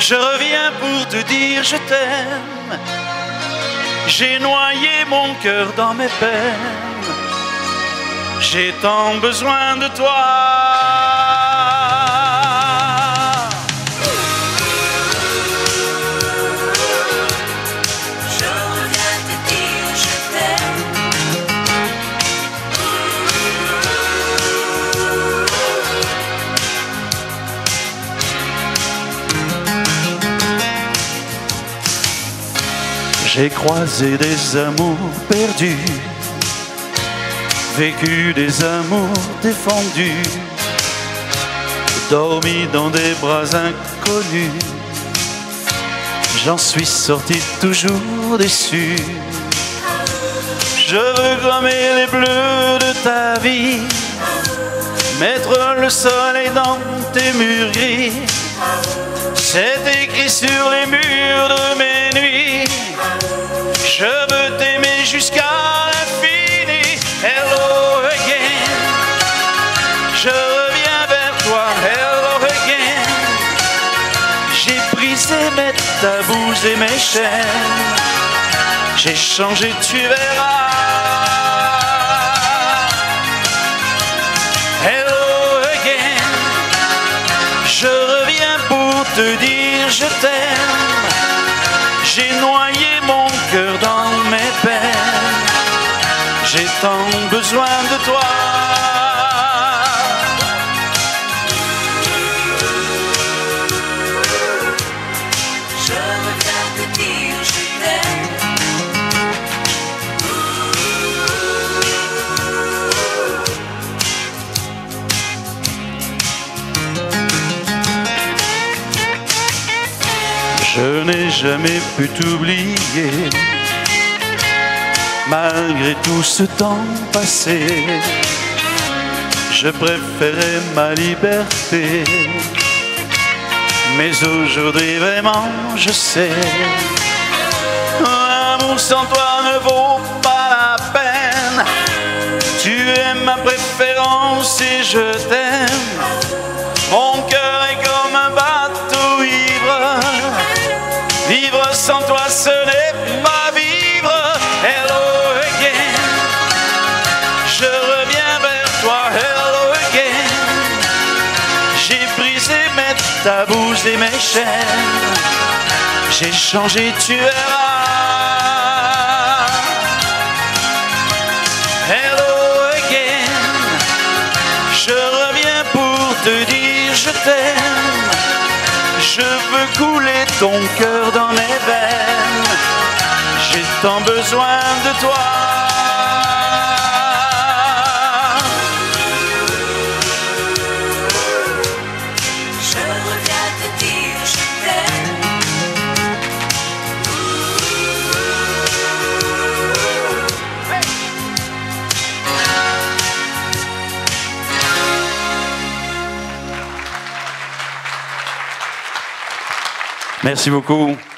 Je reviens pour te dire je t'aime. J'ai noyé mon cœur dans mes peines. J'ai tant besoin de toi. Je reviens te dire je t'aime. J'ai croisé des amours perdus, vécu des amours défendus, dormi dans des bras inconnus. J'en suis sorti toujours déçu. Je veux gommer les bleus de ta vie, mettre le soleil dans tes murs gris. C'est écrit sur les murs de mes nuits. Je veux t'aimer jusqu'à l'infini. Hello again. Je reviens vers toi. Hello again. J'ai brisé mes tabous et mes chaînes. J'ai changé, tu verras. Hello again. Je reviens pour te dire je t'aime. J'ai noyé mon cœur dans mes peines. J'ai tant besoin de toi. Je reviens te dire je t'aime. Je n'ai jamais pu t'oublier, malgré tout ce temps passé. Je préférais ma liberté, mais aujourd'hui vraiment je sais, l'amour sans toi ne vaut pas la peine. Tu es ma préférence et je t'aime. Mon cœur est comme un bateau ivre. Vivre sans toi, ce n'est pas vivre. Hello again. Je reviens vers toi. Hello again. J'ai brisé mes tabous et mes chaînes. J'ai changé, tu verras. Hello again. Je reviens pour te dire je t'aime. Je veux couler ton cœur dans mes veines. J'ai tant besoin de toi. Je reviens te dire je t'aime. Merci beaucoup.